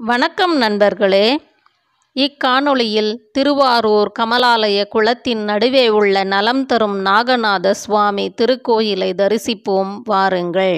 வணக்கம் நண்பர்களே. இக்காணொளியில் திருவாரூர் கமலாலய குளத்தின் நடுவே உள்ள நலம் தரும் நாகநாத சுவாமி திருக்கோயிலை தரிசிப்போம் வாருங்கள்.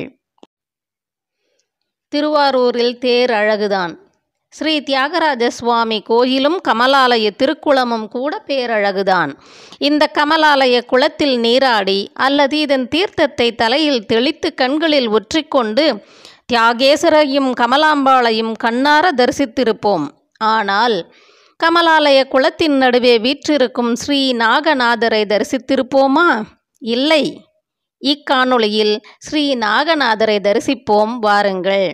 திருவாரூரில் தேர் அழகுதான். ஸ்ரீ தியாகராஜ சுவாமி கோயிலும் கமலாலய திருக்குளமும் கூட பேரழகுதான். இந்த கமலாலய குளத்தில் நீராடி அல்லது இதன் தீர்த்தத்தை தலையில் தெளித்து கண்களில் ஒற்றிக்கொண்டு தியாகேசரையும் கமலாம்பாளையும் கண்ணார தரிசித்திருப்போம். ஆனால் கமலாலய குளத்தின் நடுவே வீற்றிருக்கும் ஸ்ரீ நாகநாதரை தரிசித்திருப்போமா? இல்லை. இக்காணொளியில் ஸ்ரீ நாகநாதரை தரிசிப்போம் வாருங்கள்.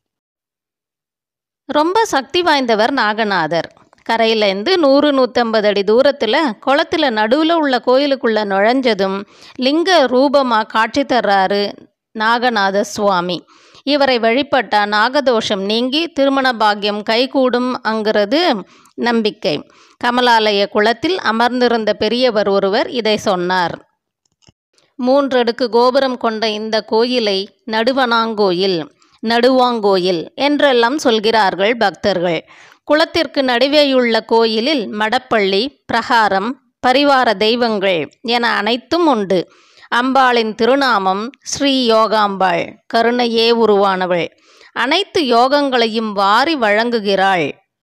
ரொம்ப சக்தி வாய்ந்தவர் நாகநாதர். கரையிலேருந்து 100-150 அடி தூரத்தில் குளத்தில் நடுவில் உள்ள கோயிலுக்குள்ளே நுழைஞ்சதும் லிங்க ரூபமாக காட்சி தர்றாரு நாகநாத சுவாமி. இவரை வழிபட்ட நாகதோஷம் நீங்கி திருமண பாக்கியம் கைகூடும் அங்கிறது நம்பிக்கை. கமலாலய குளத்தில் அமர்ந்திருந்த பெரியவர் ஒருவர் இதை சொன்னார். 3 அடுக்கு கோபுரம் கொண்ட இந்த கோயிலை நடுவனாங்கோயில், நடுவாங்கோயில் என்றெல்லாம் சொல்கிறார்கள் பக்தர்கள். குளத்திற்கு நடுவேயுள்ள கோயிலில் மடப்பள்ளி, பிரகாரம், பரிவார தெய்வங்கள் என அனைத்தும் உண்டு. அம்பாளின் திருநாமம் ஸ்ரீ யோகாம்பாள், கருணையே உருவானவள். அனைத்து யோகங்களையும் வாரி வழங்குகிறாள்.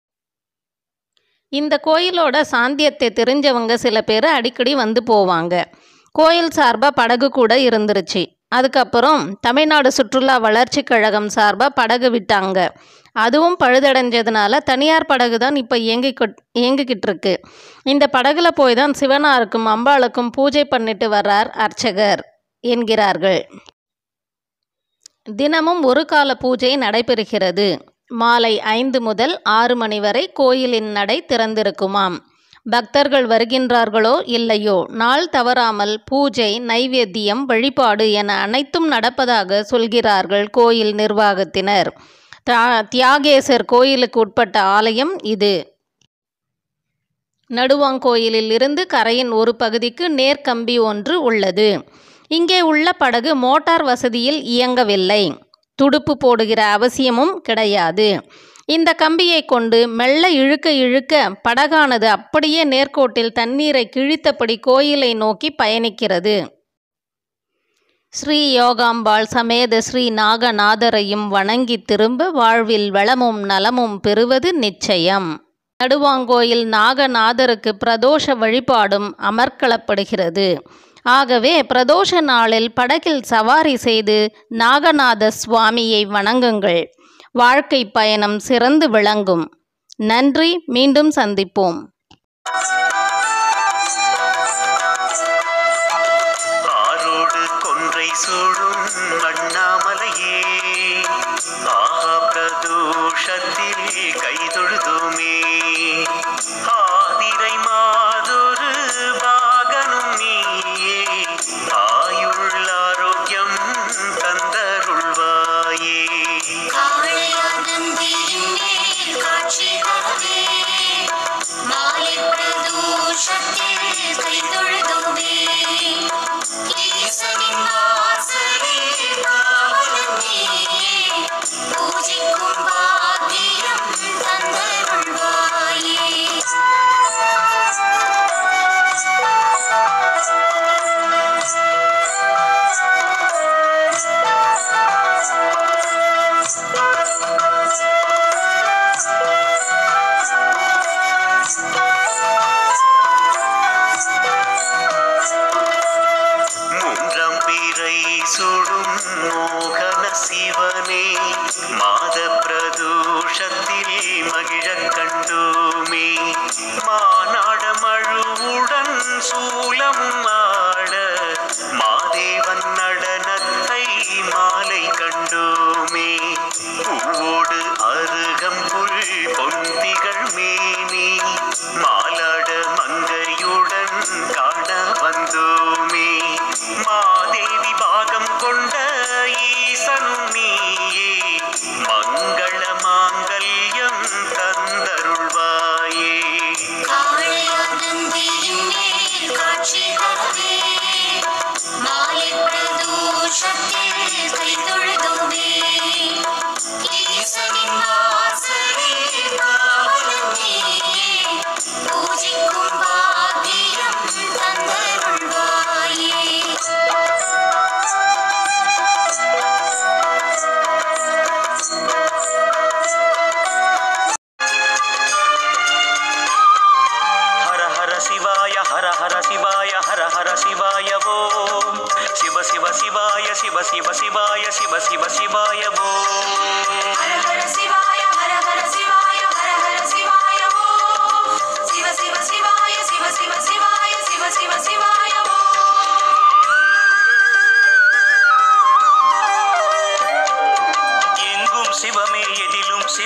இந்த கோயிலோட சாந்தியத்தை தெரிஞ்சவங்க சில பேர் அடிக்கடி வந்து போவாங்க. கோயில் சார்பாக படகு கூட இருந்துருச்சு. அதுக்கப்புறம் தமிழ்நாடு சுற்றுலா வளர்ச்சி கழகம் சார்பாக படகு விட்டாங்க. அதுவும் பழுதடைஞ்சதுனால தனியார் படகு தான் இப்போ இயங்கிக்கிட்டு இருக்கு. இந்த படகுல போய் தான் சிவனாருக்கும் அம்பாளுக்கும் பூஜை பண்ணிட்டு வர்றார் அர்ச்சகர் என்கிறார்கள். தினமும் ஒரு கால பூஜை நடைபெறுகிறது. மாலை 5 முதல் 6 மணி வரை கோயிலின் நடை திறந்திருக்குமாம். பக்தர்கள் வருகின்றார்களோ இல்லையோ நாள் தவறாமல் பூஜை, நைவேத்தியம், வழிபாடு என அனைத்தும் நடப்பதாக சொல்கிறார்கள் கோயில் நிர்வாகத்தினர். தியாகேசர் கோயிலுக்கு உட்பட்ட ஆலயம் இது. நடுவாங்கோயிலில் இருந்து கரையின் ஒரு பகுதிக்கு நேர்கம்பி ஒன்று உள்ளது. இங்கே உள்ள படகு மோட்டார் வசதியில் இயங்கவில்லை. துடுப்பு போடுகிற அவசியமும் கிடையாது. இந்த கம்பியை கொண்டு மெல்ல இழுக்க இழுக்க படகானது அப்படியே நேர்கோட்டில் தண்ணீரை கிழித்தபடி கோயிலை நோக்கி பயணிக்கிறது. ஸ்ரீ யோகாம்பாள் சமேத ஸ்ரீ நாகநாதரையும் வணங்கி திரும்ப வாழ்வில் வளமும் நலமும் பெறுவது நிச்சயம். நடுவாங்கோயில் நாகநாதருக்கு பிரதோஷ வழிபாடும் அமர்க்களப்படுகிறது. ஆகவே பிரதோஷ நாளில் படகில் சவாரி செய்து நாகநாத சுவாமியை வணங்குங்கள். வாழ்க்கை பயணம் சிறந்து விளங்கும். நன்றி. மீண்டும் சந்திப்போம். சூடும் அண்ணாமலையே, ஆஹா பிரதோஷத்தில் கைதொழுதுமே, ஆதிரை மாதொரு பாகனும் நீயே, ஆயுள் ஆரோக்கியம் தந்தருள்வாயே. சூடும் மோகன சிவனே, மாத பிரதோஷத்தில் மகிழ கண்டோமே, மாநாட மழுவுடன் சூலமும் ஆட, மாதேவன் நடனத்தை மாலை கண்டோமே, பூவோடு அருகம்புல் பொந்திகள் மேனி, மாலாட மங்கையுடன் காண வந்தோமே, மாதேவி பாகம் கொண்ட ஈசனும் நீயே, மங்கள மாங்கல்யம் தந்தருள்வாயே. காட்சி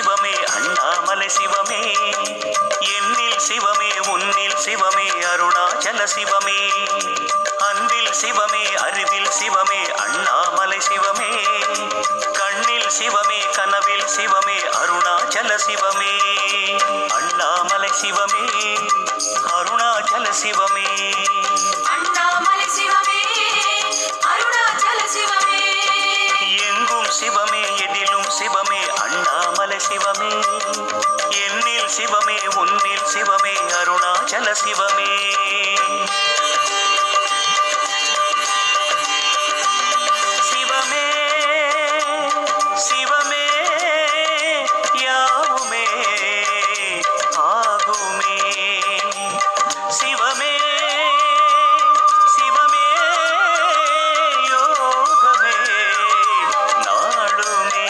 சிவமே அண்ணாமலை சிவமே எண்ணில் சிவமே உன்னில் சிவமே அருணாச்சல சிவமே அன்பில் சிவமே அறிவில் சிவமே அண்ணாமலை சிவமே கண்ணில் சிவமே கனவில் சிவமே அருணாச்சல சிவமே அண்ணாமலை சிவமே அருணாச்சல சிவமே அண்ணாமலை சிவமே அருணாச்சல சிவமே எங்கும் சிவமே எதிலும் சிவமே அண்ணாமலை சிவமே எண்ணில் சிவமே உன்னில் சிவமே அருணாச்சல சிவமே சிவமே சிவமே யாவுமே ஆகுமே சிவமே சிவமே யோகமே நாளுமே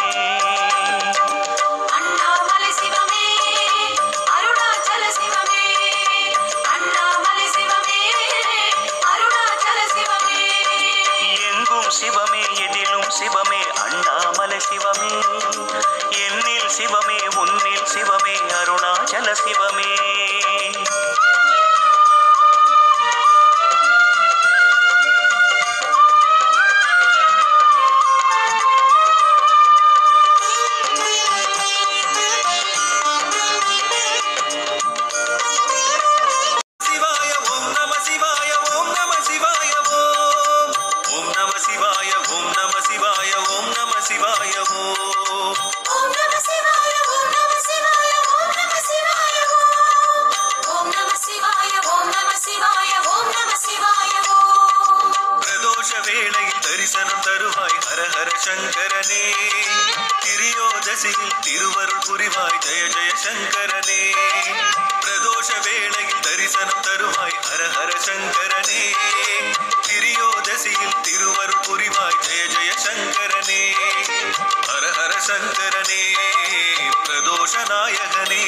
அண்ணாமலை சிவமே அருணாச்சல சிவமே அண்ணாமலை சிவமே அருணாச்சல சிவமே எங்கும் சிவமே எதிலும் சிவமே அண்ணாமலை சிவமே எண்ணில் சிவமே உன்னில் சிவமே அருணாச்சல சிவமே சிவாய ஓம் நம சிவாய ஓம் நம சிவாய ஓம் நம சிவாய ஓம் நம சிவாய ஓம் நம சிவாய ஓம் நம சிவாய ஓம் நம சிவாய ஓம் நம சிவாய ஓம் நம சிவாய ஓம் நம சிவாய ஓம் நம சிவாய பிரதோஷ வேளையில் தரிசனம் தருவாய் ஹர ஹர சங்கரனே திரியோதசியில் திருவருள் புரிவாய் ஜெய ஜெய சங்கரனே பிரதோஷ வேளையில் தரிசனம் தருவாய் ஹர ஹர சங்கரனே திரியோதசியில் திருவருள் புரிவாய் ஜெய ஜெய சங்கரனே ஹர ஹர சங்கரனே பிரதோஷ நாயகனே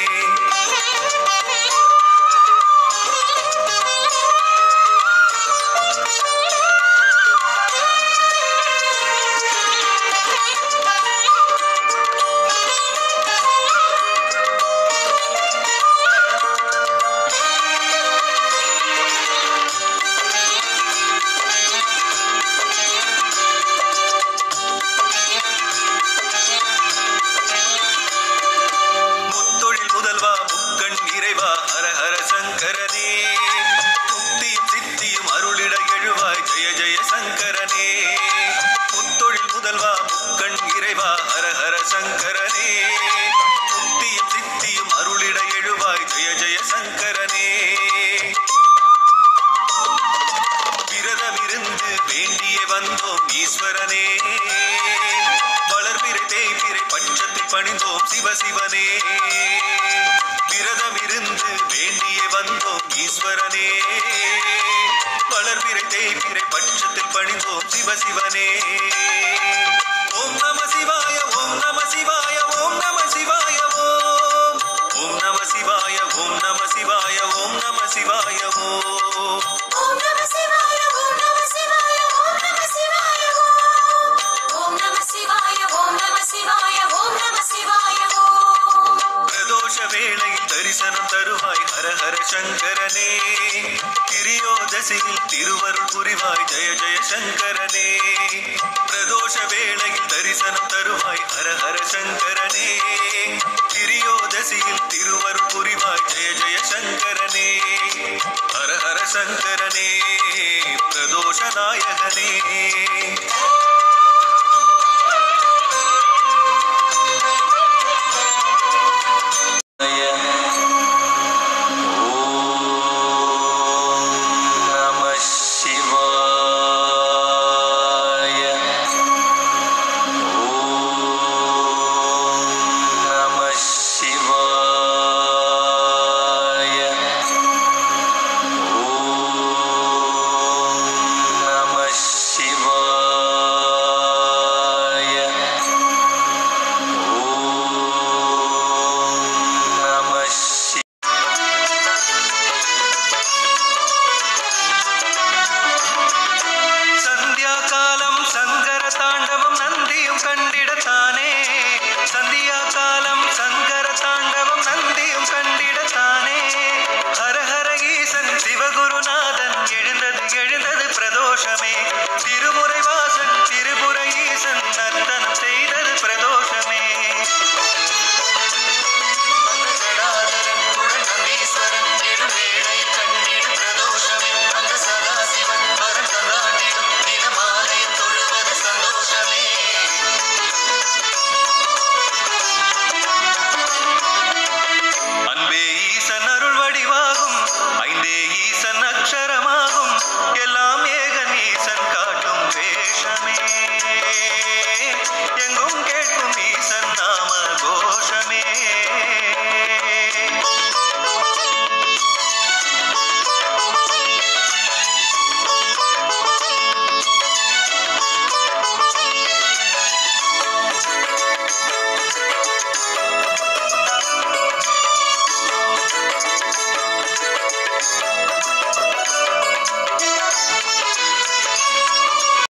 முத்தொழில் முதல்வா முக்கண் இறைவா ஹர ஹர சங்கரனே முக்தியும் சித்தியும் அருளிட எழுவாய் ஜெய ஜெய சங்கரனே முத்தொழில் முதல்வா முக்கண் இறைவா ஹர ஹர சங்கரனே முக்தியும் சித்தியும் அருளிட எழுவாய் ஜெய ஜெய சங்கரனே விரதமிருந்து வேண்டியே வந்தோம் ஈஸ்வரனே வளர்பிறை தேய்பிறை பட்சத்தில் பணிந்தோம் சிவசிவனே விரதமிருந்து வேண்டியே வந்தோம் ஈஸ்வரனே வளர்பிறை தேய்பிறை பட்சத்தில் பணிந்தோம் சிவசிவனே ஓம் நம சிவாய ஓம் நம சிவாய ஓம் நம சிவாய ஓம் நம சிவாய ஓம் நம சிவாய ஓம் நம சிவாய ஓம் நம சிவாய ஓம் நம சிவாய ஓம் நம சிவாய ஓம் நம சிவாய ஓம் நம சிவாய ஓம் நம சிவாய பிரதோஷ வேளையில் தரிசனம் தருவாய் ஹர ஹர சங்கரனே திரியோதசியில் திருவருள் புரிவாய் ஜெய ஜெய சங்கரனே பிரதோஷ வேளையில் தரிசனம் தருவாய் ஹர ஹர சங்கரனே திரியோதசியில் திருவருள் புரிவாய் ஜெய ஜெய சங்கரனே ஹர ஹர சங்கரனே பிரதோஷ நாயகனே